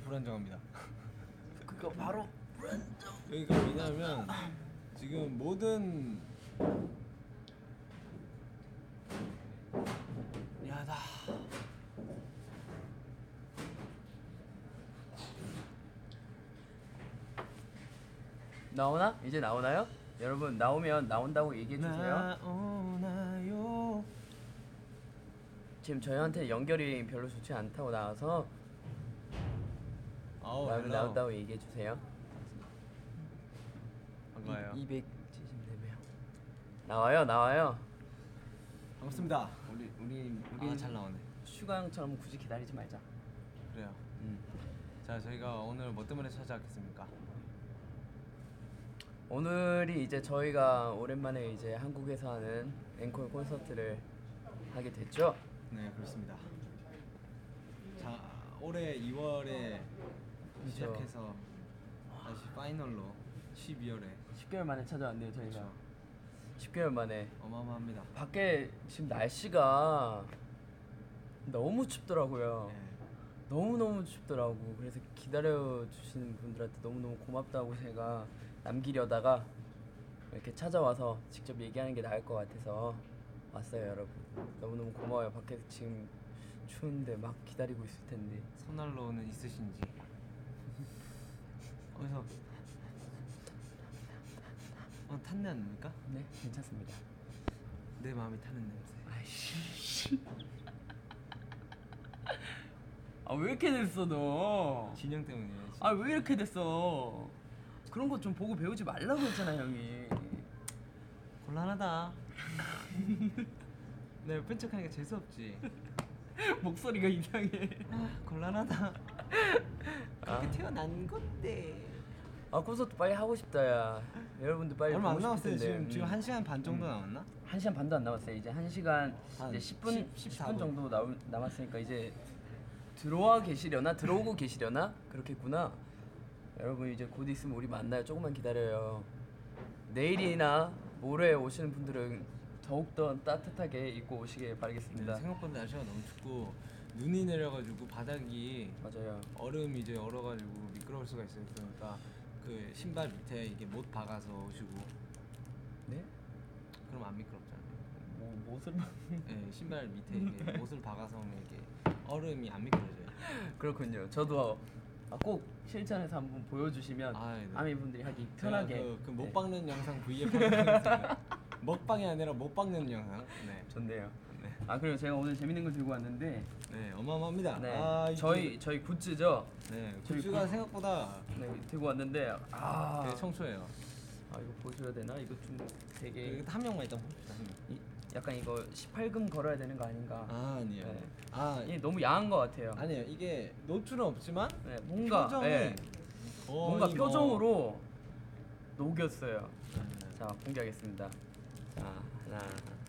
불안정합니다. 그거 바로 불안정. 여기가 왜냐면 지금 모든 야다. 나오나? 이제 나오나요? 여러분 나오면 나온다고 얘기해 주세요. 나오나요? 지금 저희한테 연결이 별로 좋지 않다고 나와서 나온다고 얘기해 주세요. 반가워요. 274명. 나와요. 반갑습니다. 우리 잘 나오네. 슈가 형처럼 굳이 기다리지 말자. 그래요. 자, 저희가 오늘 뭐 때문에 찾아왔겠습니까? 오늘이 이제 저희가 오랜만에 이제 한국에서 하는 앵콜 콘서트를 하게 됐죠. 네, 그렇습니다. 자, 올해 2월에 시작해서 다시 파이널로 12월에 10개월 만에 찾아왔네요 저희가. 그렇죠. 10개월 만에. 어마어마합니다. 밖에 지금 날씨가 너무 춥더라고요. 네. 너무너무 춥더라고. 그래서 기다려주시는 분들한테 너무너무 고맙다고 제가 남기려다가 이렇게 찾아와서 직접 얘기하는 게 나을 것 같아서 왔어요. 여러분 너무너무 고마워요. 밖에서 지금 추운데 막 기다리고 있을 텐데. 손난로는 있으신지. 어디서 탄내 아닙니까? 네 괜찮습니다. 내 마음이 타는 냄새. 아이씨. 아 왜 이렇게 됐어 너? 진영 때문이에요. 아 왜 이렇게 됐어? 그런 거 좀 보고 배우지 말라고 했잖아 형이. 곤란하다. 내 옆에 척하니까 재수없지. 목소리가 이상해. 곤란하다. 그렇게 태어난 건데. 아 콘서트 빨리 하고 싶다 야. 여러분들 빨리 얼마 안 보고 남았어요. 싶을 텐데. 지금 1시간 반 정도 남았나? 1시간 반도 안 남았어요. 이제 1시간 한 이제 10분 14분. 10분 정도 남았으니까 이제 들어오고 계시려나? 그렇겠구나. 여러분 이제 곧 있으면 우리 만나요. 조금만 기다려요. 내일이나 모레 오시는 분들은 더욱더 따뜻하게 입고 오시길 바라겠습니다. 네, 생각보다 날씨가 너무 춥고 눈이 내려가지고 바닥이 맞아요. 얼음이 이제 얼어가지고 미끄러울 수가 있어요. 그러니까 그 신발 밑에 이게 못 박아서 오시고. 네? 그럼 안 미끄럽잖아요. 못을 네, 신발 밑에 이게 못을 박아서 오면 이게 얼음이 안 미끄러져요. 그렇군요. 저도 꼭 실전에서 한번 보여주시면 네. 아미분들이 하기 편하게. 그 못 네. 박는 영상 V앱 하겠습니다. 먹방이 아니라 못 박는 영상. 네. 좋네요. 네. 아 그리고 제가 오늘 재밌는 걸 들고 왔는데. 네, 어마어마합니다. 네. 저희 굿즈죠. 네, 저희 굿즈가 생각보다 네 들고 왔는데 되게 청초해요. 이거 보여줘야 되나? 이거 좀 되게 한 명만 일단 봅시다. 한 명. 약간 이거 18금 걸어야 되는 거 아닌가? 아니요. 네. 이게 너무 야한 거 같아요. 아니에요. 이게 노출은 없지만 네, 뭔가 표정이 뭔가 표정으로 녹였어요. 자 공개하겠습니다. 자 하나,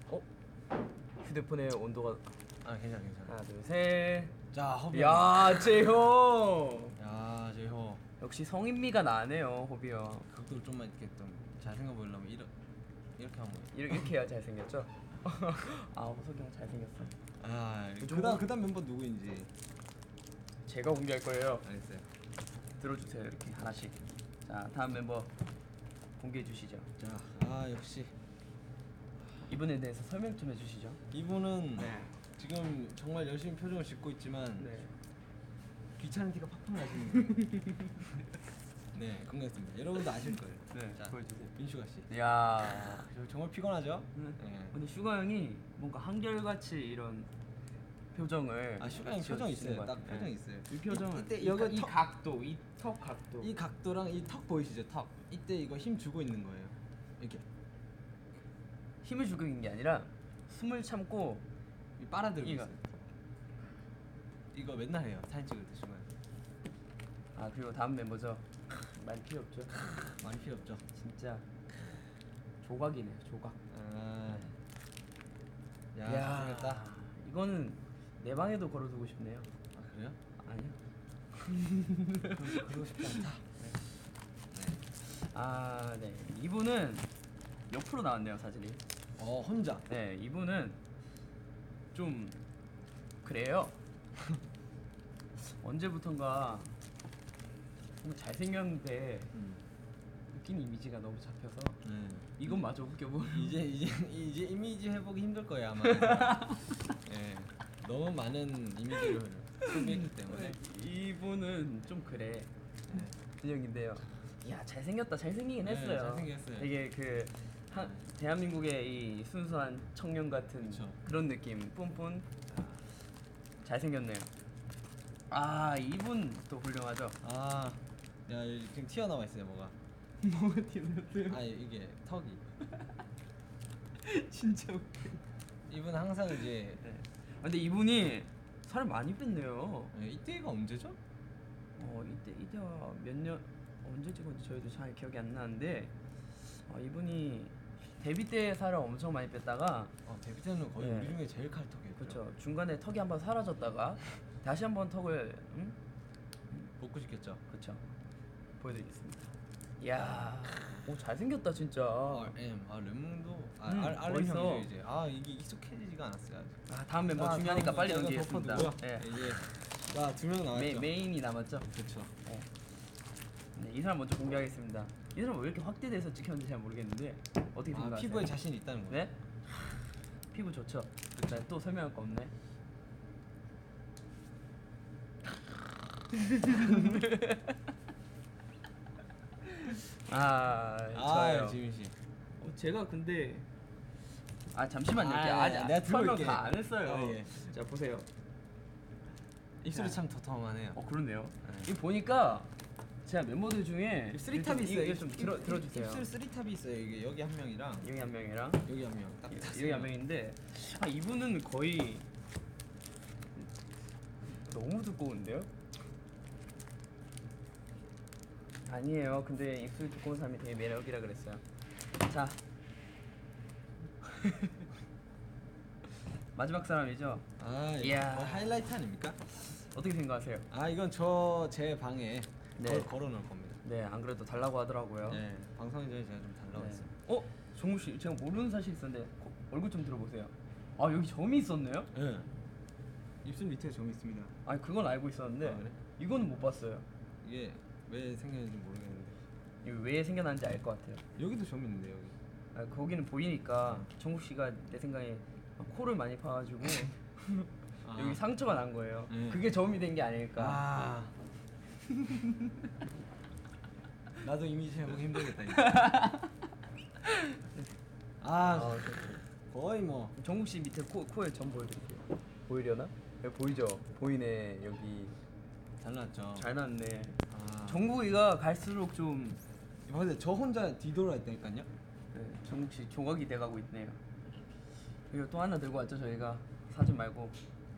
휴대폰의 온도가 괜찮아. 하나 둘 셋. 자, 허비. 야 재형. 야, 제호. 역시 성인미가 나네요, 호비 형. 각도를 좀만 이렇게 좀 잘 생겨 보이려면 이렇게 하면. 이렇게 해야 잘생겼죠? 호석이 형 잘생겼어. 그다음 멤버 누구인지 제가 공개할 거예요. 알겠어요. 들어주세요, 이렇게 하나씩. 자, 다음 멤버 공개해 주시죠. 자, 역시 이분에 대해서 설명 좀 해주시죠. 이분은 지금 정말 열심히 표정을 짓고 있지만 귀찮은 티가 팍팍 나시는 거예요. 네, 공개했습니다. 여러분도 아실 거예요. 네, 자, 보여주세요. 민슈가 씨. 이야. 정말 피곤하죠? 네. 근데 슈가 형이 뭔가 한결같이 이런 표정을. 슈가 형 표정 있어요. 딱 표정 있어요. 이 표정은 이때 이 각도, 이 턱 각도. 이 각도랑 이 턱 보이시죠? 턱. 이때 이거 힘 주고 있는 거예요. 이렇게 힘을 주고 있는 게 아니라 숨을 참고 빨아들고 있어요. 이거 맨날 해요. 사진 찍을 때 슈가. 그리고 다음 멤버죠. 많이 필요 없죠. 많이 필요 없죠. 진짜 조각이네요. 조각. 야, 잘생겼다. 이거는 내 방에도 걸어두고 싶네요. 그래요? 아니요. 그러고 싶지 않다. 네. 이분은 옆으로 나왔네요, 사진이. 혼자. 네, 이분은 좀 그래요. 언제부턴가 정말 잘생겼는데 웃긴 이미지가 너무 잡혀서 네. 이건 마저 웃겨보. 이제 이미지 회복이 힘들 거예요 아마. 예. 너무 많은 이미지를 소비했기 때문에. 이분은 좀 그래. 준영인데요. 야 잘생겼다. 잘생기긴 네, 했어요. 잘생겼어요. 되게 대한민국의 이 순수한 청년 같은 그쵸. 그런 느낌. 뿜뿜. 잘생겼네요. 아 이분 또 훌륭하죠. 아, 야 지금 튀어나와 있어요 뭐가. 뭐가 튀어나왔어요? 아 이게 턱이. 진짜 웃겨. 이분 항상 이제 근데 이분이 살을 많이 뺐네요. 이때가 언제죠? 이때가 몇 년 언제 찍었는지 저희도 잘 기억이 안 나는데 이분이 데뷔 때 살을 엄청 많이 뺐다가 데뷔 때는 거의 네. 우리 중에 제일 칼턱이었죠. 그렇죠. 중간에 턱이 한번 사라졌다가 다시 한번 턱을 복구 시켰죠. 그렇죠. 보여드리겠습니다. 이야, 오 잘생겼다 진짜. RM, 렘도 RM 멋있어. 형이죠 이제. 이게 익숙해지지가 않았어요 아직. 다음 멤버 중요하니까 빨리 다음 넘기겠습니다. 멤버 누구야? 네. 이제 두 명 남았죠. 메인이 남았죠. 그렇죠. 네, 이 사람 먼저 공개하겠습니다. 이 사람 왜 이렇게 확대돼서 찍혔는지 잘 모르겠는데 어떻게 생각하세요? 피부에 자신 있다는 거예요. 네? 피부 좋죠. 네, 또 설명할 거 없네. 좋아요. 지민 씨. 제가 근데 잠시만요. 내가 아직 설명 들어볼게. 다 안 했어요. 예. 자 보세요. 입술이 참 더텀하네요. 그렇네요. 네. 이거 보니까 제가 멤버들 중에 쓰리탑이 있어요. 이거 좀 들어주세요. 입술 쓰리탑이 있어요. 이게 여기 한 명이랑 여기 한 명이랑 여기 한 명. 딱 여기 한 명인데 이분은 거의 너무 두꺼운데요? 아니에요. 근데 입술 두꺼운 사람이 되게 매력이라 그랬어요. 자 마지막 사람이죠. 이야. 하이라이트 아닙니까? 어떻게 생각하세요? 이건 제 방에 네. 걸어 놓을 겁니다. 네, 안 그래도 달라고 하더라고요. 네, 방송이 전에 제가 좀 달라고 네. 했어요. 정우 씨, 제가 모르는 사실 있었는데 얼굴 좀 들어보세요. 여기 점이 있었네요? 네. 입술 밑에 점이 있습니다. 그건 알고 있었는데 그래? 이거는 못 봤어요. 이게 왜 생겼는지 모르겠는데 이거 왜 생겨났는지 알 것 같아요. 여기도 점이 있는데 여기. 거기는 보이니까 정국 씨가 내 생각에 코를 많이 파가지고 여기 상처가 난 거예요. 네. 그게 점이 된 게 아닐까. 나도 이미지 회복 힘들겠다 이제. 거의 뭐 정국 씨 밑에 코에 점 보여드릴게요. 보이려나? 보이죠? 보이네. 여기 잘 나왔죠. 잘 났네. 정국이가 갈수록 좀 근데 저 혼자 뒤돌아 있다니까요. 정국 씨 조각이 돼가고 있네요. 그리고 또 하나 들고 왔죠 저희가. 사진 말고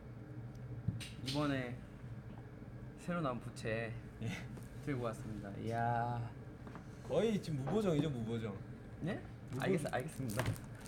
이번에 새로 나온 부채 들고 왔습니다. 이야. 거의 지금 무보정이죠 무보정. 네? 알겠습니다.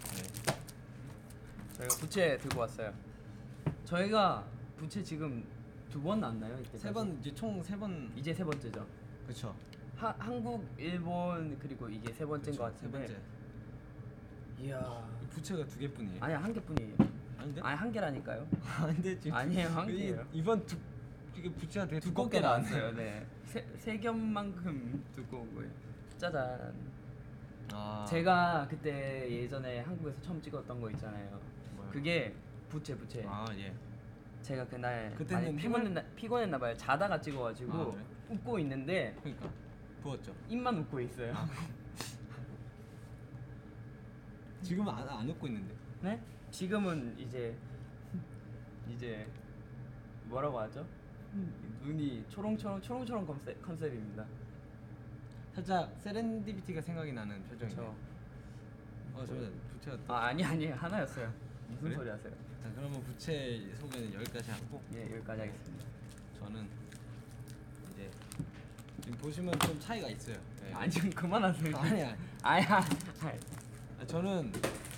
저희가 부채 들고 왔어요. 저희가 부채 지금 2번 나왔나요? 이때 세 번 이제 총 3번. 이제 3번째죠. 그렇죠. 한국, 일본 그리고 이게 3번째인 것 같은데. 3번째. 이야. 부채가 2개뿐이에요. 아니 1개뿐이에요. 아닌데? 아니 1개라니까요. 아닌데 지금 아니에요, 1개예요. 이번 이게 부채가 되게 두껍게 나왔어요. 네. 세 겹만큼 두꺼고요. 짜잔. 제가 그때 예전에 한국에서 처음 찍었던 거 있잖아요. 뭐요? 그게 부채. 예. 제가 그날 그때는 많이 피곤했나 봐요. 자다가 찍어가지고 그래? 웃고 있는데 그러니까 부었죠. 입만 웃고 있어요. 지금은 안 웃고 있는데. 네? 지금은 이제 뭐라고 하죠? 눈이 초롱초롱 컨셉입니다. 살짝 세렌디피티가 생각이 나는 표정이에요. 그쵸. 저 부채가 또. 아니 하나였어요. 무슨 그래? 소리 하세요? 자, 그러면 부채 소개는 여기까지 하고 예, 여기까지 하겠습니다. 저는 이제 지금 보시면 좀 차이가 있어요. 네. 아니 좀 그만하세요. 아니야. 아야. 저는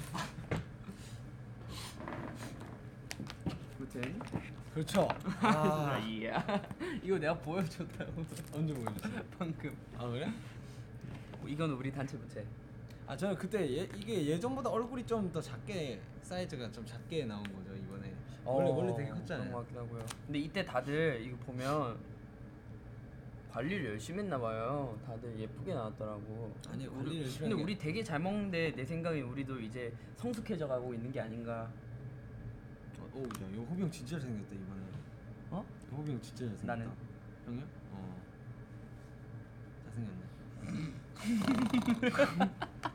부채. 그렇죠. 이야. 이거 내가 보여줬다고. 언제 보여줬어요? 방금. 그래? 이건 우리 단체 부채. 저는 그때 이게 예전보다 얼굴이 좀 더 작게 사이즈가 좀 작게 나온 거죠 이번에. 원래 되게 컸잖아요. 그런 것 같기도 하고요. 근데 이때 다들 이거 보면 관리를 열심히 했나 봐요. 다들 예쁘게 나왔더라고. 아니, 관리를 우리, 열심히 근데 한 게- 우리 되게 잘 먹는데 내 생각에 우리도 이제 성숙해져 가고 있는 게 아닌가. 오, 야, 이거 호비 형 진짜 잘생겼다 이번에. 어? 호비 형 진짜 잘생겼다. 나는? 형이요? 잘생겼네.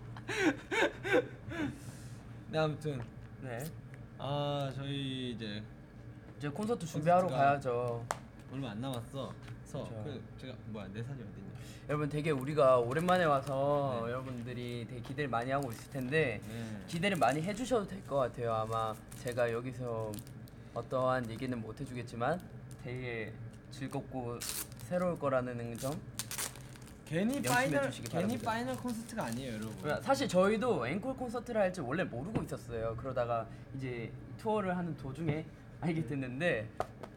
네, 아무튼 네. 저희 이제 이제 콘서트 준비하러 콘서트가- 가야죠. 얼마 안 남았어. 그쵸. 그 제가 뭐야 내 사진 어딨냐? 여러분 되게 우리가 오랜만에 와서 네. 여러분들이 되게 기대를 많이 하고 있을 텐데 네. 기대를 많이 해주셔도 될 것 같아요. 아마 제가 여기서 어떠한 얘기는 못 해주겠지만 되게 즐겁고 새로울 거라는 점. 괜히 명심해 파이널 주시기 괜히 바랍니다. 파이널 콘서트가 아니에요, 여러분. 사실 저희도 앵콜 콘서트를 할지 원래 모르고 있었어요. 그러다가 이제 투어를 하는 도중에 알게 됐는데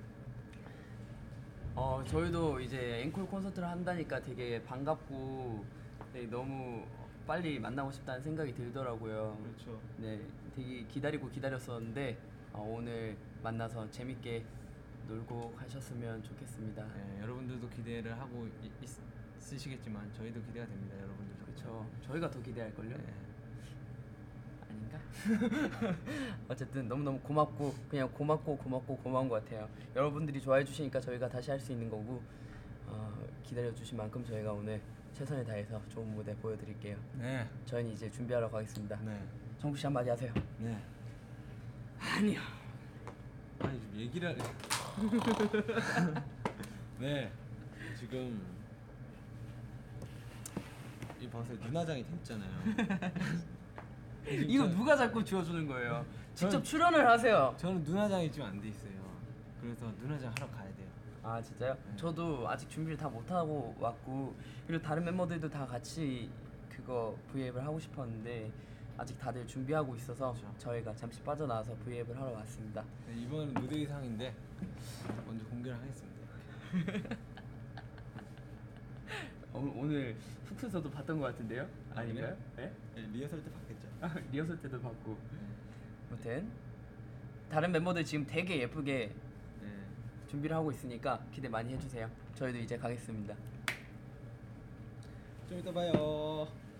저희도 이제 앵콜 콘서트를 한다니까 되게 반갑고 되게 너무 빨리 만나고 싶다는 생각이 들더라고요. 그렇죠. 네, 되게 기다리고 기다렸었는데 오늘 만나서 재밌게 놀고 가셨으면 좋겠습니다. 네, 여러분들도 기대를 하고 있으시겠지만 저희도 기대가 됩니다, 여러분들. 그렇죠. 저희가 더 기대할 걸요. 네. 아닌가? 어쨌든 너무너무 고맙고 그냥 고맙고 고마운 것 같아요. 여러분들이 좋아해 주시니까 저희가 다시 할 수 있는 거고 기다려 주신 만큼 저희가 오늘 최선을 다해서 좋은 무대 보여드릴게요. 네. 저희는 이제 준비하러 가겠습니다. 네. 정국 씨 한마디 하세요. 네. 아니요. 아니 좀 얘기를 네. 지금 이 방송에 눈화장이 됐잖아요. 이거 누가 자꾸 지워주는 거예요? 직접 저는- 출연을 하세요. 저는 눈화장이 좀 안 돼 있어요. 그래서 눈화장 하러 가야 돼요. 아 진짜요? 네. 저도 아직 준비를 다 못하고 왔고 그리고 다른 멤버들도 다 같이 그거 V앱을 하고 싶었는데 아직 다들 준비하고 있어서 그렇죠. 저희가 잠시 빠져나와서 V앱을 하러 왔습니다. 네, 이번 무대 의상인데 먼저 공개를 하겠습니다. 오늘 숙소에서도 봤던 것 같은데요? 아, 아닌가요? 네? 네, 리허설 때 봤겠죠. 리허설 때도 봤고 네. 아무튼 다른 멤버들 지금 되게 예쁘게 네. 준비를 하고 있으니까 기대 많이 해주세요. 저희도 이제 가겠습니다. 좀 이따 봐요.